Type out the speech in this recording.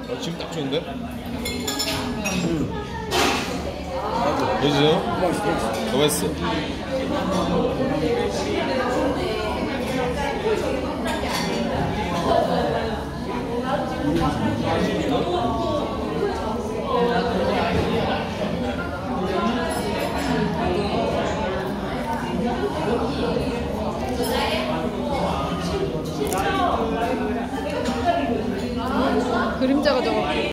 지금 딱 좋은데? 그죠? 더 맛있어. 그림자가 저거